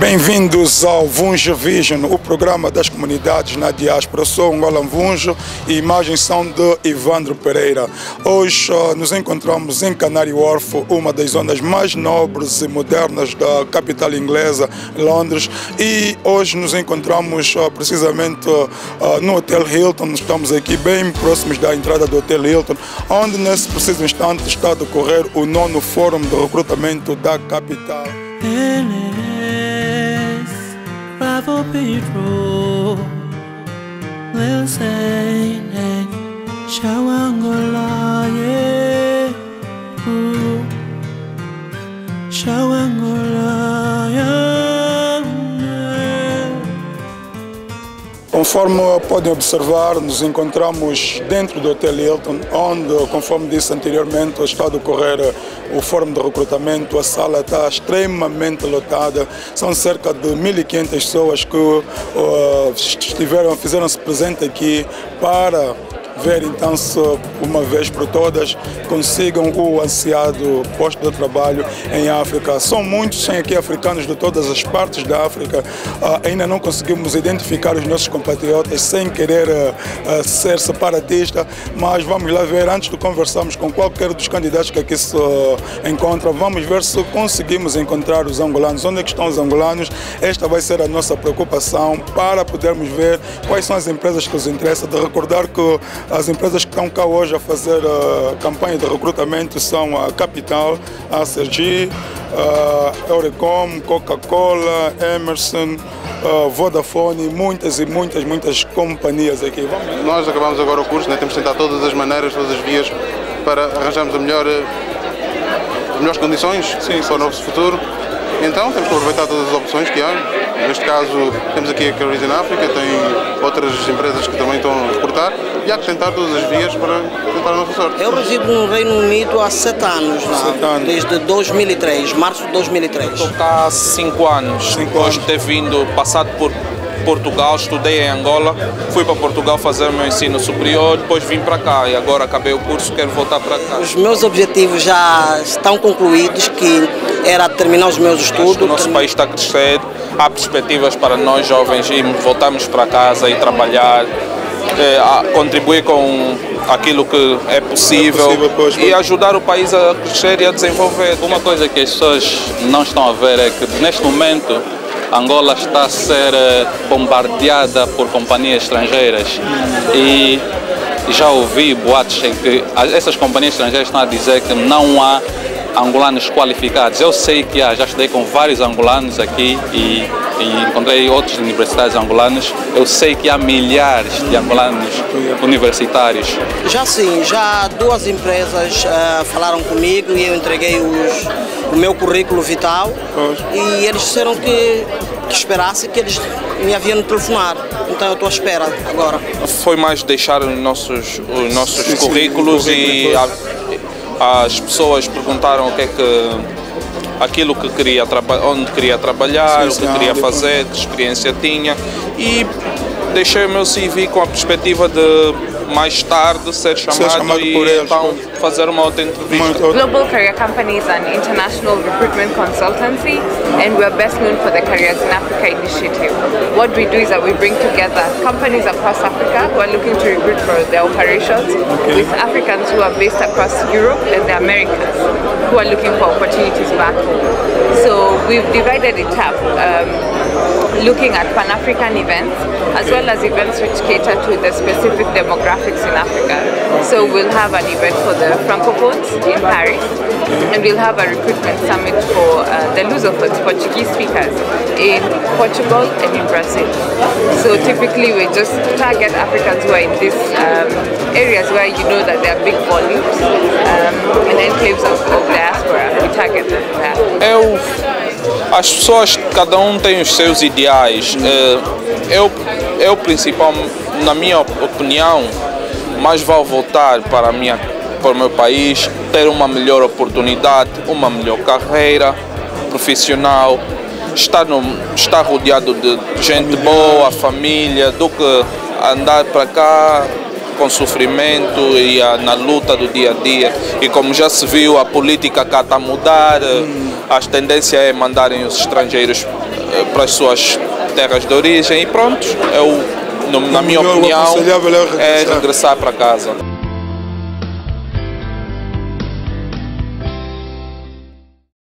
Bem-vindos ao Vunjo Vision, o programa das comunidades na diáspora. Eu sou Angola Vunjo e imagens são de Ivandro Pereira. Hoje nos encontramos em Canary Wharf, uma das zonas mais nobres e modernas da capital inglesa, Londres. E hoje nos encontramos precisamente no Hotel Hilton. Estamos aqui bem próximos da entrada do Hotel Hilton, onde nesse preciso instante está a decorrer o 9º Fórum de Recrutamento da capital. Bravo Pedro, Lil Saint, Shawangola, yeah, Shawangola, yeah. Conforme podem observar, nos encontramos dentro do Hotel Hilton, onde, conforme disse anteriormente, está a decorrer o fórum de recrutamento. A sala está extremamente lotada, são cerca de 1.500 pessoas que fizeram-se presente aqui para ver então se uma vez por todas consigam o ansiado posto de trabalho em África. São muitos, tem aqui africanos de todas as partes da África. Ainda não conseguimos identificar os nossos compatriotas sem querer ser separatista, mas vamos lá ver, antes de conversarmos com qualquer dos candidatos que aqui se encontram, vamos ver se conseguimos encontrar os angolanos. Onde é que estão os angolanos? Esta vai ser a nossa preocupação para podermos ver quais são as empresas que nos interessam. De recordar que as empresas que estão cá hoje a fazer a campanha de recrutamento são a Capital, a ACG, a Eurecom, Coca-Cola, Emerson, Vodafone, muitas companhias aqui. Nós acabamos agora o curso, né? Temos de tentar todas as maneiras, todas as vias para arranjarmos as melhores condições para o nosso futuro. Então temos que aproveitar todas as opções que há. Neste caso temos aqui a Careers in Africa, tem outras empresas que também estão a recrutar e há que tentar todas as vias para tentar a nossa sorte. Eu resido no Reino Unido há 7 anos, desde 2003, março de 2003. Estou cá há 5 anos, depois de ter vindo, passado por Portugal, estudei em Angola, fui para Portugal fazer o meu ensino superior, depois vim para cá e agora acabei o curso, quero voltar para cá. Os meus objetivos já estão concluídos, que era terminar os meus estudos. O nosso país está a crescer, há perspectivas para nós jovens e voltarmos para casa e trabalhar, contribuir com aquilo que é possível e ajudar o país a crescer e a desenvolver. Uma coisa que as pessoas não estão a ver é que neste momento Angola está a ser bombardeada por companhias estrangeiras e já ouvi boatos em que essas companhias estrangeiras estão a dizer que não há angolanos qualificados. Eu sei que já estudei com vários angolanos aqui e encontrei outros universitários angolanos. Eu sei que há milhares de angolanos universitários. Já 2 empresas falaram comigo e eu entreguei o meu currículo vital e eles disseram que esperasse, que eles me haviam de telefonar. Então eu estou à espera agora. Foi mais deixar os nossos currículos e as pessoas perguntaram o que é que aquilo que queria onde queria trabalhar, o que queria fazer, que experiência tinha e deixei o meu CV com a perspectiva de mais tarde ser chamado e então fazer uma outra entrevista. Global Career Company is an international recruitment consultancy and we are best known for the Careers in Africa initiative. What we do is that we bring together companies across Africa who are looking to recruit for their operations with Africans who are based across Europe and the Americas who are looking for opportunities back home. So we've divided it up, looking at Pan-African events as well as events which cater to the specific demographics in Africa. So we'll have an event for the Francophones in Paris and we'll have a recruitment summit for the Lusophones, Portuguese speakers, in Portugal and in Brazil. So typically we just target Africans who are in these areas where you know that there are big volumes and enclaves of diaspora. We target them there. As pessoas, cada tem os seus ideais. Eu principal, na minha opinião, mais vou voltar para o meu país, ter uma melhor oportunidade, uma melhor carreira profissional, estar rodeado de gente boa, família, do que andar para cá com sofrimento e na luta do dia a dia. E como já se viu, a política cá está a mudar, a tendência é mandarem os estrangeiros para as suas terras de origem e pronto, na minha opinião, é regressar para casa.